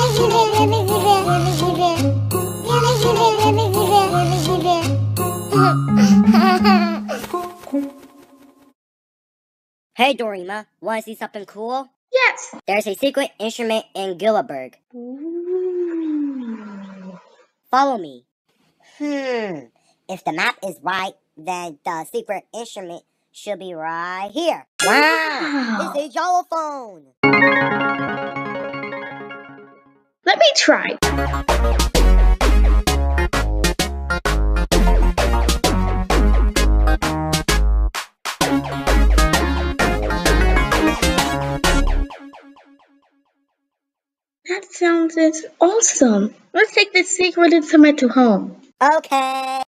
Hey Doraemon, wanna see something cool? Yes. There's a secret instrument in Giligilis. Ooh. Follow me. If the map is right, then the secret instrument should be right here. Wow! It's a xylophone! Let me try. That sounds awesome. Let's take this secret instrument to home. Okay.